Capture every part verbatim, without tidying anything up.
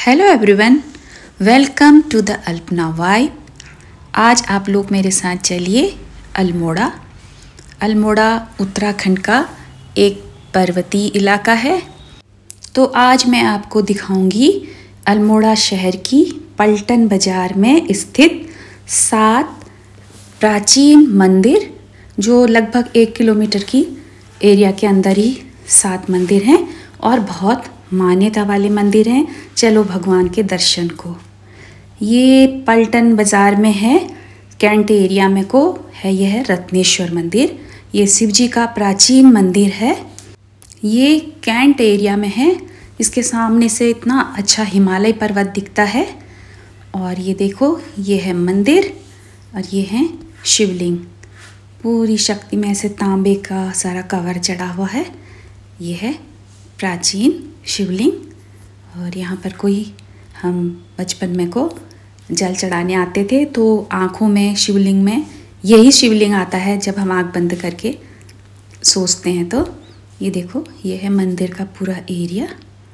Hello everyone, welcome to the Alpana vibe. आज आप लोग मेरे साथ चलिए अल्मोड़ा। अल्मोड़ा उत्तराखंड का एक पर्वतीय इलाका है। तो आज मैं आपको दिखाऊंगी अल्मोड़ा शहर की पलटन बाज़ार में स्थित सात प्राचीन मंदिर, जो लगभग एक किलोमीटर की एरिया के अंदर ही सात मंदिर हैं और बहुत मान्यता वाले मंदिर हैं। चलो भगवान के दर्शन को। ये पलटन बाज़ार में है, कैंट एरिया में को है। यह रत्नेश्वर मंदिर, ये शिव जी का प्राचीन मंदिर है। ये कैंट एरिया में है। इसके सामने से इतना अच्छा हिमालय पर्वत दिखता है। और ये देखो, ये है मंदिर और ये है शिवलिंग। पूरी शक्ति में ऐसे तांबे का सारा कवर चढ़ा हुआ है। ये है प्राचीन शिवलिंग। और यहाँ पर कोई, हम बचपन में को जल चढ़ाने आते थे तो आँखों में शिवलिंग में यही शिवलिंग आता है जब हम आँख बंद करके सोचते हैं। तो ये देखो, ये है मंदिर का पूरा एरिया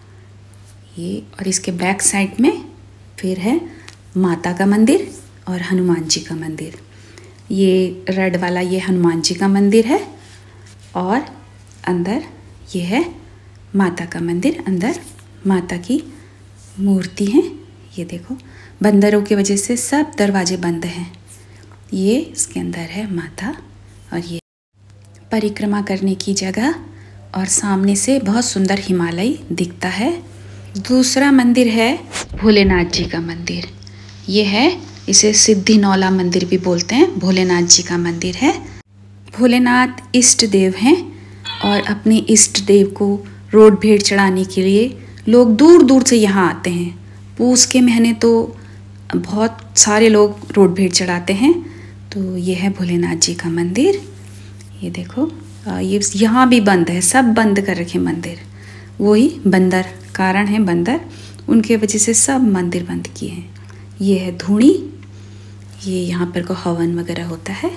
ये। और इसके बैक साइड में फिर है माता का मंदिर और हनुमान जी का मंदिर। ये रेड वाला ये हनुमान जी का मंदिर है और अंदर ये है माता का मंदिर। अंदर माता की मूर्ति है। ये देखो, बंदरों की वजह से सब दरवाजे बंद हैं। ये इसके अंदर है माता। और ये परिक्रमा करने की जगह और सामने से बहुत सुंदर हिमालय दिखता है। दूसरा मंदिर है भोलेनाथ जी का मंदिर। ये है, इसे सिद्धिनौला मंदिर भी बोलते हैं। भोलेनाथ जी का मंदिर है। भोलेनाथ इष्ट देव हैं और अपने इष्ट देव को रोड भेंट चढ़ाने के लिए लोग दूर दूर से यहाँ आते हैं। पूस के महीने तो बहुत सारे लोग रोड भेंट चढ़ाते हैं। तो ये है भोलेनाथ जी का मंदिर। ये देखो, ये यहाँ भी बंद है, सब बंद कर रखे मंदिर। वही बंदर, कारण है बंदर, उनके वजह से सब मंदिर बंद किए हैं। ये है धूणी, ये यहाँ पर को हवन वगैरह होता है।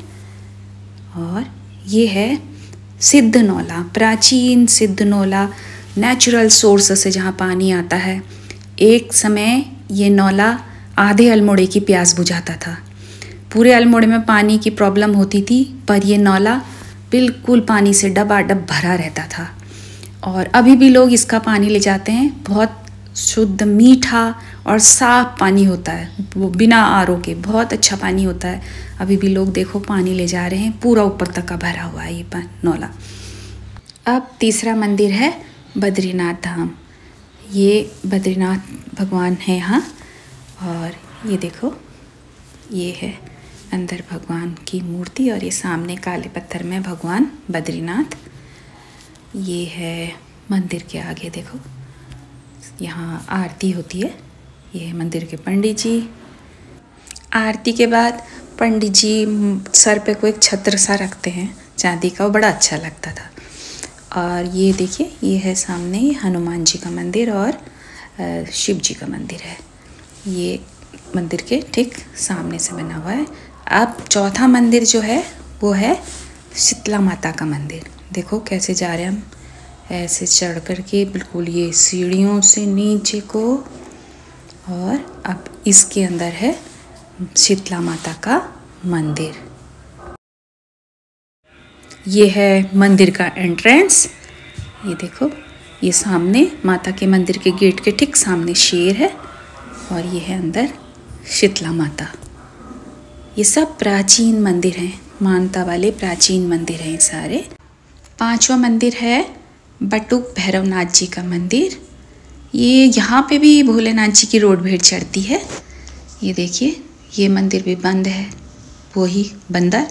और ये है सिद्धनौला, प्राचीन सिद्धनौला, नेचुरल सोर्स से जहाँ पानी आता है। एक समय ये नौला आधे अल्मोड़े की प्यास बुझाता था। पूरे अल्मोड़े में पानी की प्रॉब्लम होती थी, पर ये नौला बिल्कुल पानी से डबाडब भरा रहता था। और अभी भी लोग इसका पानी ले जाते हैं। बहुत शुद्ध, मीठा और साफ पानी होता है, वो बिना आर ओ के बहुत अच्छा पानी होता है। अभी भी लोग देखो पानी ले जा रहे हैं, पूरा ऊपर तक का भरा हुआ है ये नौला। अब तीसरा मंदिर है बद्रीनाथ धाम। ये बद्रीनाथ भगवान है यहाँ। और ये देखो, ये है अंदर भगवान की मूर्ति और ये सामने काले पत्थर में भगवान बद्रीनाथ। ये है मंदिर के आगे, देखो यहाँ आरती होती है। ये है मंदिर के पंडित जी। आरती के बाद पंडित जी सर पे कोई एक छत्र सा रखते हैं चांदी का, वो बड़ा अच्छा लगता था। और ये देखिए, ये है सामने हनुमान जी का मंदिर और शिव जी का मंदिर है। ये मंदिर के ठीक सामने से बना हुआ है। अब चौथा मंदिर जो है वो है शीतला माता का मंदिर। देखो कैसे जा रहे हैं हम, ऐसे चढ़ कर के बिल्कुल ये सीढ़ियों से नीचे को। और अब इसके अंदर है शीतला माता का मंदिर। ये है मंदिर का एंट्रेंस। ये देखो, ये सामने माता के मंदिर के गेट के ठीक सामने शेर है और ये है अंदर शीतला माता। ये सब प्राचीन मंदिर हैं, मान्यता वाले प्राचीन मंदिर हैं सारे। पांचवा मंदिर है बटुक भैरवनाथ जी का मंदिर। ये यहाँ पे भी भोलेनाथ जी की रोड भेंट चढ़ती है। ये देखिए, ये मंदिर भी बंद है, वही बंदर।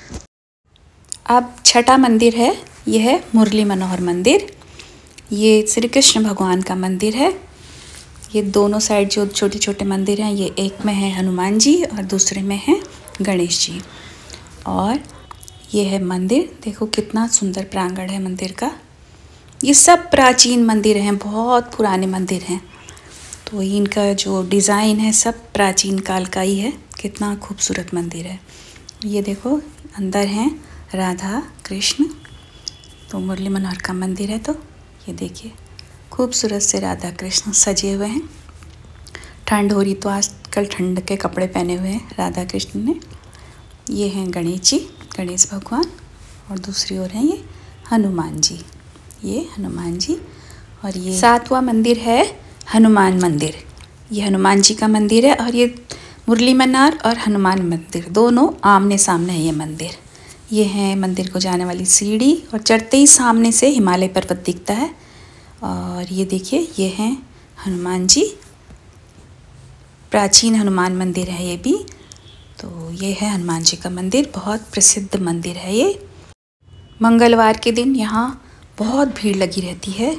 अब छठा मंदिर है, यह है मुरली मनोहर मंदिर। ये श्री कृष्ण भगवान का मंदिर है। ये दोनों साइड जो छोटे छोटे मंदिर हैं, ये एक में है हनुमान जी और दूसरे में है गणेश जी। और ये है मंदिर, देखो कितना सुंदर प्रांगण है मंदिर का। ये सब प्राचीन मंदिर हैं, बहुत पुराने मंदिर हैं। तो इनका जो डिज़ाइन है सब प्राचीन काल का ही है। कितना खूबसूरत मंदिर है। ये देखो, अंदर हैं राधा कृष्ण। तो मुरली मनोहर का मंदिर है। तो ये देखिए, खूबसूरत से राधा कृष्ण सजे हुए हैं। ठंड हो रही तो आजकल ठंड के कपड़े पहने हुए हैं राधा कृष्ण ने। ये हैं गणेश जी, गणेश भगवान, और दूसरी ओर हैं ये हनुमान जी। ये हनुमान जी, और ये सातवां मंदिर है हनुमान मंदिर। ये हनुमान जी का मंदिर है, और ये मुरली मनार और हनुमान मंदिर दोनों आमने सामने है ये मंदिर। ये है मंदिर को जाने वाली सीढ़ी, और चढ़ते ही सामने से हिमालय पर्वत दिखता है। और ये देखिए, ये हैं हनुमान जी। प्राचीन हनुमान मंदिर है ये भी। तो ये है हनुमान जी का मंदिर, बहुत प्रसिद्ध मंदिर है ये। मंगलवार के दिन यहाँ बहुत भीड़ लगी रहती है।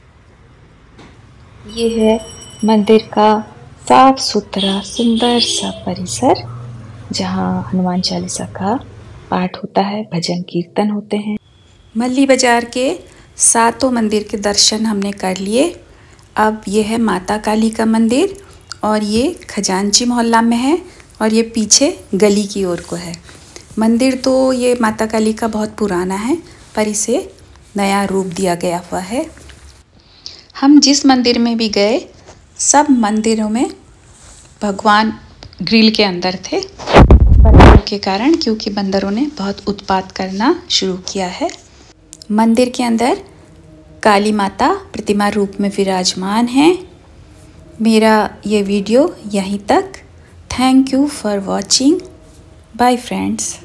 ये है मंदिर का साफ सुथरा सुंदर सा परिसर, जहाँ हनुमान चालीसा का पाठ होता है, भजन कीर्तन होते हैं। मल्ली बाजार के सातों मंदिर के दर्शन हमने कर लिए। अब ये है माता काली का मंदिर, और ये खजांची मोहल्ला में है, और ये पीछे गली की ओर को है। मंदिर तो ये माता काली का बहुत पुराना है, पर इसे नया रूप दिया गया हुआ है। हम जिस मंदिर में भी गए, सब मंदिरों में भगवान ग्रिल के अंदर थे बंदरों के कारण, क्योंकि बंदरों ने बहुत उत्पात करना शुरू किया है। मंदिर के अंदर काली माता प्रतिमा रूप में विराजमान हैं। मेरा ये वीडियो यहीं तक। Thank you for watching. Bye friends.